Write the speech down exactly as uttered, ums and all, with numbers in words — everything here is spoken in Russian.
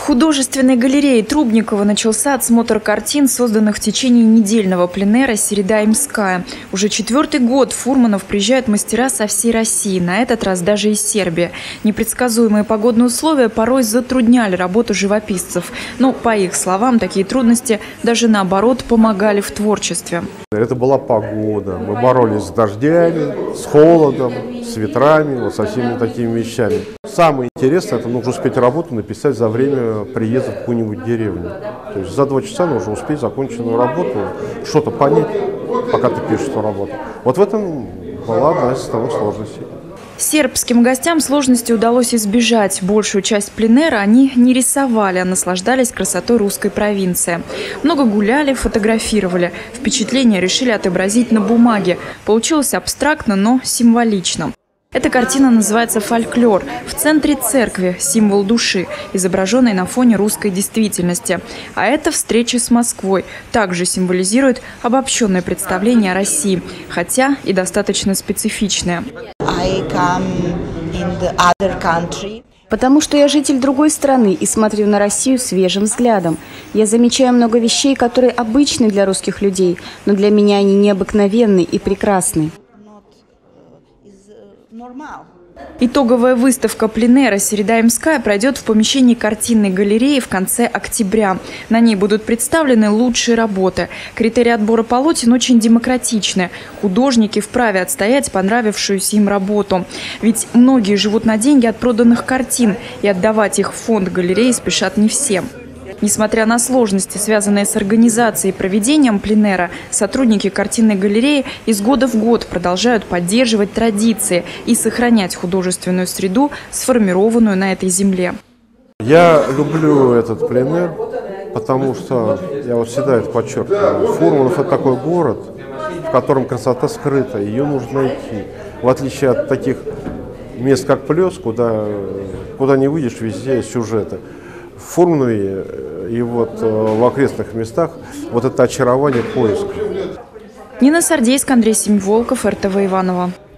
художественной галерее Трубникова начался отсмотр картин, созданных в течение недельного пленэра «Середа Имская». Уже четвертый год Фурманов приезжают мастера со всей России, на этот раз даже из Сербии. Непредсказуемые погодные условия порой затрудняли работу живописцев. Но, по их словам, такие трудности даже наоборот помогали в творчестве. Это была погода. Мы боролись с дождями, с холодом, с ветрами, вот со всеми такими вещами. Самое интересное, это нужно успеть работу написать за время приезда в какую-нибудь деревню. То есть за два часа нужно успеть законченную работу, что-то понять, пока ты пишешь эту работу. Вот в этом была одна из основных сложностей. Сербским гостям сложности удалось избежать. Большую часть пленэра они не рисовали, а наслаждались красотой русской провинции. Много гуляли, фотографировали. Впечатления решили отобразить на бумаге. Получилось абстрактно, но символично. Эта картина называется «Фольклор». В центре церкви – символ души, изображенный на фоне русской действительности. А это встреча с Москвой. Также символизирует обобщенное представление о России, хотя и достаточно специфичное. Потому что я житель другой страны и смотрю на Россию свежим взглядом. Я замечаю много вещей, которые обычны для русских людей, но для меня они необыкновенны и прекрасны. Итоговая выставка пленэра «Середа Имская» пройдет в помещении картинной галереи в конце октября. На ней будут представлены лучшие работы. Критерии отбора полотен очень демократичны. Художники вправе отстоять понравившуюся им работу. Ведь многие живут на деньги от проданных картин, и отдавать их в фонд галереи спешат не все. Несмотря на сложности, связанные с организацией и проведением пленэра, сотрудники картинной галереи из года в год продолжают поддерживать традиции и сохранять художественную среду, сформированную на этой земле. Я люблю этот пленэр, потому что, я вот всегда это подчеркиваю, Фурманов – это такой город, в котором красота скрыта, ее нужно найти. В отличие от таких мест, как Плёс, куда, куда не выйдешь, везде сюжеты. В Фурманове и вот в окрестных местах вот это очарование поиска. Нина Сардейск, Андрей Семиволков, эр тэ вэ Иваново.